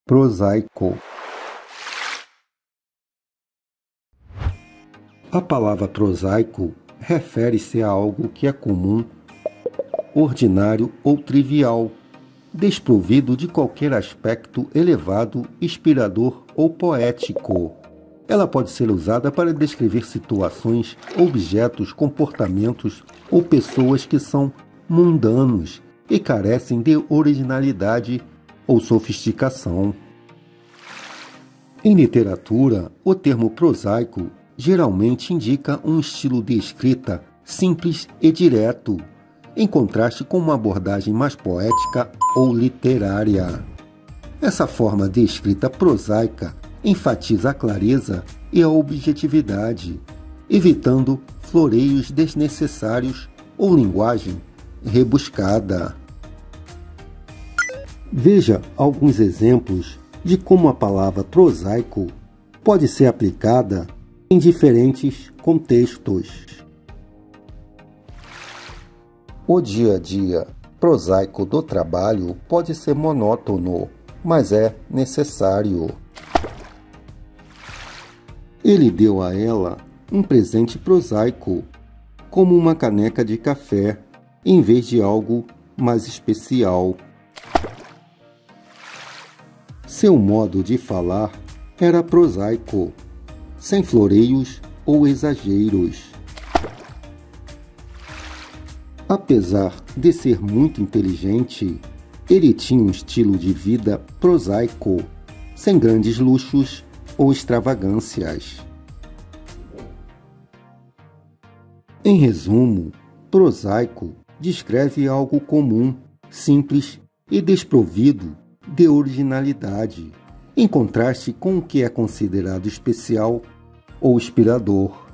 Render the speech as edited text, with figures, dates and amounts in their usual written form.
Prosaico. A palavra prosaico refere-se a algo que é comum, ordinário ou trivial, desprovido de qualquer aspecto elevado, inspirador ou poético. Ela pode ser usada para descrever situações, objetos, comportamentos ou pessoas que são mundanos e carecem de originalidade ou sofisticação. Em literatura, o termo prosaico geralmente indica um estilo de escrita simples e direto, em contraste com uma abordagem mais poética ou literária. Essa forma de escrita prosaica enfatiza a clareza e a objetividade, evitando floreios desnecessários ou linguagem rebuscada. Veja alguns exemplos de como a palavra prosaico pode ser aplicada em diferentes contextos. O dia a dia prosaico do trabalho pode ser monótono, mas é necessário. Ele deu a ela um presente prosaico, como uma caneca de café, em vez de algo mais especial. Seu modo de falar era prosaico, sem floreios ou exageros. Apesar de ser muito inteligente, ele tinha um estilo de vida prosaico, sem grandes luxos ou extravagâncias. Em resumo, prosaico descreve algo comum, simples e desprovido de originalidade, em contraste com o que é considerado especial ou inspirador.